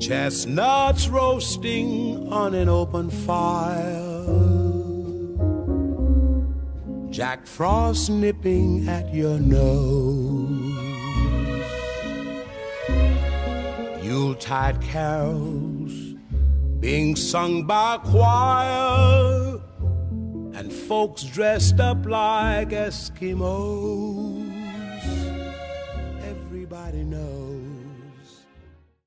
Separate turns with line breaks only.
Chestnuts roasting on an open fire, Jack Frost nipping at your nose, Yuletide carols being sung by a choir, and folks dressed up like Eskimos. Everybody knows